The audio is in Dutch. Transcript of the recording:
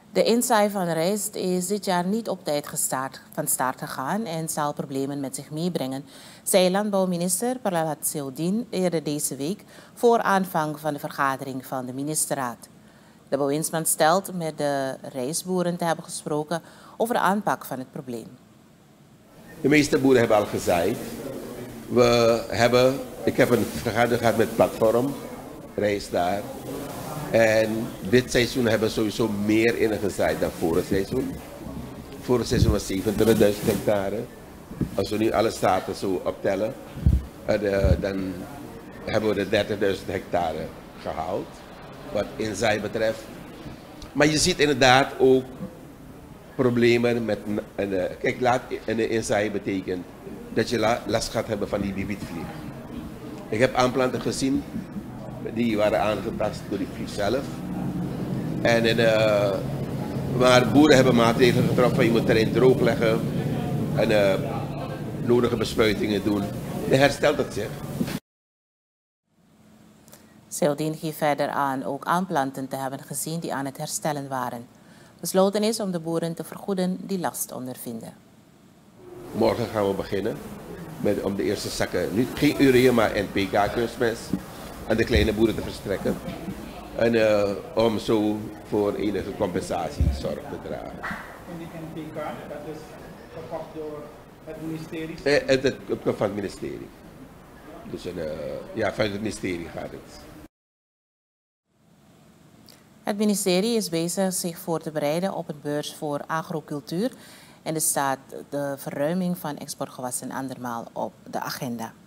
De inzaai van rijst is dit jaar niet op tijd van start gegaan en zal problemen met zich meebrengen, zei landbouwminister Pralat Seudine eerder deze week voor aanvang van de vergadering van de ministerraad. De bewindsman stelt met de rijstboeren te hebben gesproken over de aanpak van het probleem. De meeste boeren hebben al gezaaid. Ik heb een vergadering gehad met Platform, rijst daar. En dit seizoen hebben we sowieso meer ingezaaid dan vorig seizoen. Vorig seizoen was 27.000 hectare. Als we nu alle staten zo optellen, dan hebben we de 30.000 hectare gehaald, wat inzaai betreft. Maar je ziet inderdaad ook problemen met... Kijk, een inzaai betekent dat je last gaat hebben van die bibietvlieg. Ik heb aanplanten gezien, die waren aangetast door die vlieg zelf. Maar boeren hebben maatregelen getroffen van je moet terrein droogleggen en nodige bespuitingen doen. Dan herstelt het zich. Seudine geeft verder aan ook aanplanten te hebben gezien die aan het herstellen waren. Besloten is om de boeren te vergoeden die last ondervinden. Morgen gaan we beginnen om de eerste zakken, nu geen urea maar NPK-kunstmest, aan de kleine boeren te verstrekken. En om zo voor enige compensatie zorg te dragen. En die NPK, dat is gekocht door het ministerie? Het komt van het ministerie. Dus van het ministerie gaat het. Het ministerie is bezig zich voor te bereiden op een beurs voor agrocultuur en er staat de verruiming van exportgewassen andermaal op de agenda.